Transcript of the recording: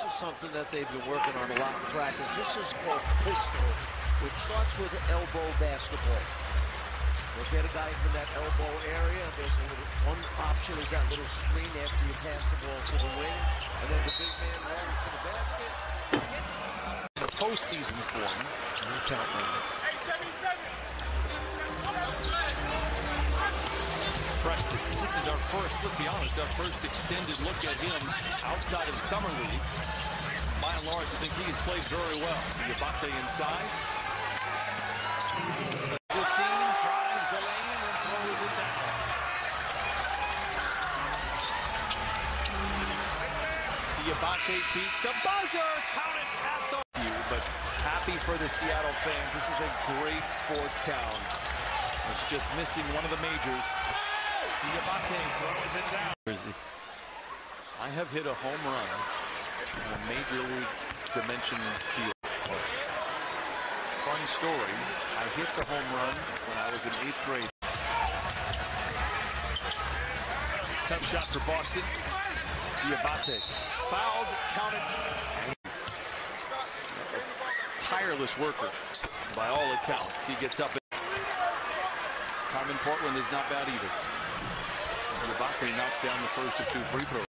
is something that they've been working on a lot in practice. This is called pistol, which starts with elbow basketball. They'll get a guy from that elbow area. There's one option is that little screen after you pass the ball to the wing, and then the big man rolls to the basket. Hits the postseason form. No count number. Preston, this is our first, let's be honest, our first extended look at him outside of Summer League. By and large, I think he has played very well. Diabate inside. Justine drives the lane and throws it down. Diabate beats the buzzer. Count it at the but happy for the Seattle fans. This is a great sports town. It's just missing one of the majors. Diabate throws it down. I have hit a home run in a major league dimension field. Fun story, I hit the home run when I was in 8th grade. Tough shot for Boston. Diabate fouled, counted. Tireless worker by all accounts. He gets up. Time in Portland is not bad either. Diabate knocks down the first of 2 free throws.